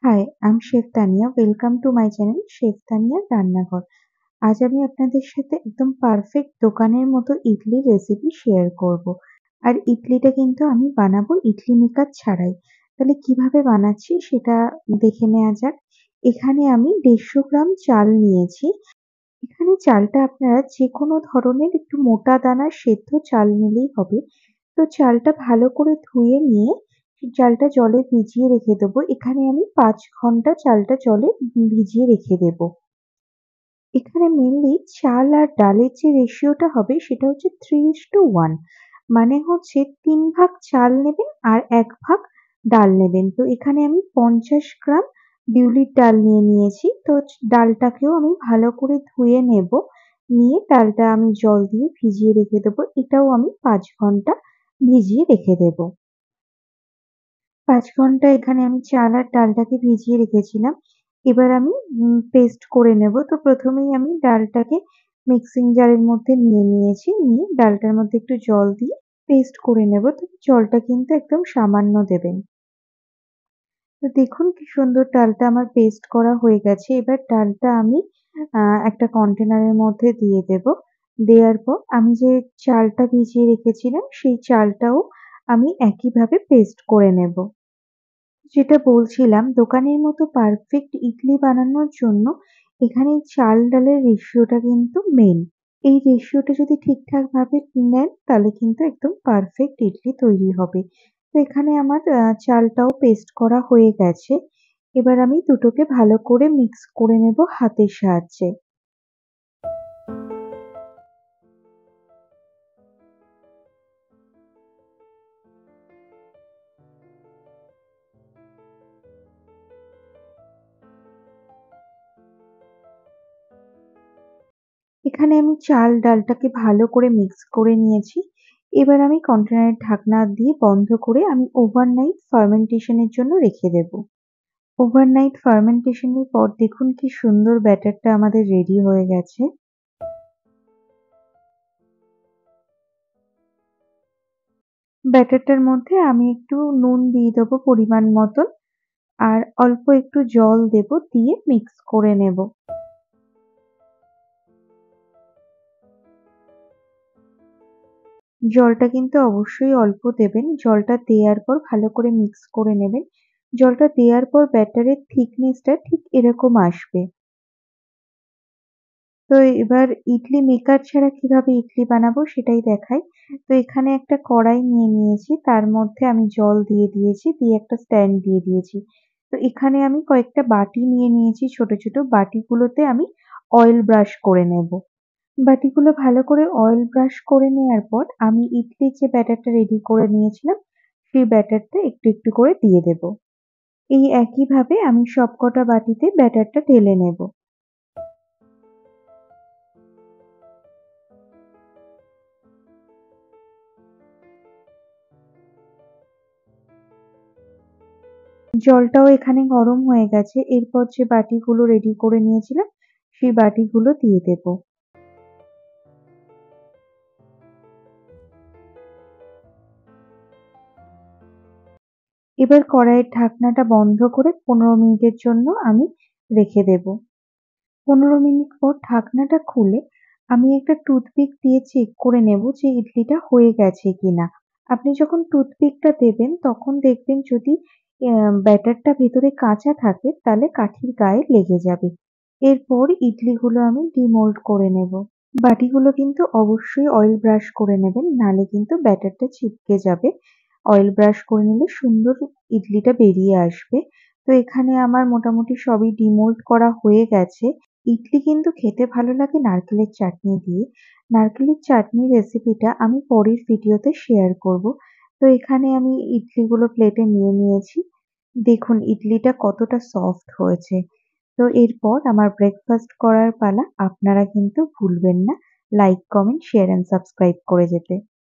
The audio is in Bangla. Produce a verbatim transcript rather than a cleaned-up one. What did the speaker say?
High, I am chef Tania. Welcome to my channel chef তানিয়ার রান্নাঘর। আজ আমি আপনাদের সাথে একদম পারফেক্ট দোকানের মতো ইডলির রেসিপি শেয়ার করব। আর ইডলিটা কিন্তু আমি বানাবো ইডলি মেকার ছাড়াই। তাহলে কিভাবে বানাচ্ছি সেটা দেখে নেওয়া যাক। এখানে আমি দেড়শো গ্রাম চাল নিয়েছি। এখানে চালটা আপনারা যেকোনো ধরনের একটু মোটা দানার সেদ্ধ চাল নিলেই হবে। তো চালটা ভালো করে ধুয়ে নিয়ে চালটা জলে ভিজিয়ে রেখে দেবো। এখানে আমি পাঁচ ঘন্টা চালটা জলে ভিজিয়ে রেখে দেবো। এখানে মেইনলি চাল আর ডালের যে রেশিওটা হবে সেটা হচ্ছে থ্রি ইস টু ওয়ান। মানে হচ্ছে তিন ভাগ চাল নেবেন আর এক ভাগ ডাল নেবেন। তো এখানে আমি পঞ্চাশ গ্রাম বিউলির ডাল নিয়ে নিয়েছি। তো ডালটাকেও আমি ভালো করে ধুয়ে নেব। নিয়ে ডালটা আমি জল দিয়ে ভিজিয়ে রেখে দেবো। এটাও আমি পাঁচ ঘন্টা ভিজিয়ে রেখে দেবো। পাঁচ ঘন্টা এখানে আমি চাল আর ডালটাকে ভিজিয়ে রেখেছিলাম। এবার আমি উম পেস্ট করে নেব। তো প্রথমেই আমি ডালটাকে মিক্সিং জারের মধ্যে নিয়ে নিয়েছি। নিয়ে ডালটার মধ্যে একটু জল দিয়ে পেস্ট করে নেব। তবে জলটা কিন্তু একদম সামান্য দেবেন। তো দেখুন কি সুন্দর ডালটা আমার পেস্ট করা হয়ে গেছে। এবার ডালটা আমি আ একটা কন্টেনারের মধ্যে দিয়ে দেব। দেওয়ার পর আমি যে চালটা ভিজিয়ে রেখেছিলাম সেই চালটাও আমি একইভাবে পেস্ট করে নেব। যেটা বলছিলাম দোকানের মতো পারফেক্ট ইডলি বানানোর জন্য এখানে চাল ডালের রেশিওটা কিন্তু মেইন। এই রেশিওটা যদি ঠিকঠাক ভাবে নেন তাহলে কিন্তু একদম পারফেক্ট ইডলি তৈরি হবে। তো এখানে আমার আ চালটাও পেস্ট করা হয়ে গেছে। এবার আমি দুটোকে ভালো করে মিক্স করে নেব হাতের সাহায্যে। এখানে আমি চাল ডালটাকে ভালো করে মিক্স করে নিয়েছি। এবার আমি কন্টেনারের ঢাকনা দিয়ে বন্ধ করে আমি ওভারনাইট ফার্মেন্টেশন এর জন্য রেখে দেব। ওভারনাইট ফার্মেন্টেশন এর পর দেখুন কি সুন্দর ব্যাটারটা আমাদের রেডি হয়ে গেছে। ব্যাটারটার মধ্যে আমি একটু নুন দিয়ে দেবো পরিমাণ মতন। আর অল্প একটু জল দেব, দিয়ে মিক্স করে নেব। জলটা কিন্তু অবশ্যই অল্প দেবেন। জলটা দেওয়ার পর ভালো করে মিক্স করে নেবেন। জলটা দেওয়ার পর ব্যাটারের থিকনেসটা ঠিক এরকম আসবে। তো এবার ইডলি মেকার ছাড়া কিভাবে ইডলি বানাবো সেটাই দেখাই। তো এখানে একটা কড়াই নিয়ে নিয়েছি। তার মধ্যে আমি জল দিয়ে দিয়েছি, দিয়ে একটা স্ট্যান্ড দিয়ে দিয়েছি। তো এখানে আমি কয়েকটা বাটি নিয়ে নিয়েছি ছোট, ছোট। বাটিগুলোতে আমি অয়েল ব্রাশ করে নেব। বাটিগুলো ভালো করে অয়েল ব্রাশ করে নেয়ার পর আমি ইডলির যে ব্যাটারটা রেডি করে নিয়েছিলাম, সেই ব্যাটারটা একটু, একটু করে দিয়ে দেব। এই একইভাবে আমি সবকটা বাটিতে ব্যাটারটা ঢেলে নেব। জলটাও এখানে গরম হয়ে গেছে। এরপর যে বাটিগুলো রেডি করে নিয়েছিলাম, সেই বাটিগুলো দিয়ে দেব। এবার কড়াইয়ের ঢাকনাটা বন্ধ করে পনেরো মিনিটের জন্য আমি রেখে দেব। পনেরো মিনিট পর ঢাকনাটা খুলে আমি একটা টুথপিক দিয়ে চেক করে নেব যে ইডলিটা হয়ে গেছে কিনা। আপনি যখন টুথপিকটা দেবেন তখন দেখবেন যদি আহ, ব্যাটারটা ভেতরে কাঁচা থাকে তাহলে কাঠির গায়ে লেগে যাবে। এরপর ইডলিগুলো আমি ডিমোল্ড করে নেব। বাটিগুলো কিন্তু অবশ্যই অয়েল ব্রাশ করে নেবেন, নাহলে কিন্তু ব্যাটারটা ছিটকে যাবে। অয়েল ব্রাশ করে নিলে সুন্দর ইডলিটা বেরিয়ে আসবে। তো এখানে আমার মোটামুটি সবই ডিমোল্ড করা হয়ে গেছে। ইডলি কিন্তু খেতে ভালো লাগে নারকেলের চাটনি দিয়ে। নারকেলের চাটনির রেসিপিটা আমি পরের ভিডিওতে শেয়ার করব। তো এখানে আমি ইডলিগুলো প্লেটে নিয়ে নিয়েছি। দেখুন ইডলিটা কতটা সফট হয়েছে। তো এরপর আমার ব্রেকফাস্ট করার পালা। আপনারা কিন্তু ভুলবেন না like, comment, share and subscribe করে যেতে।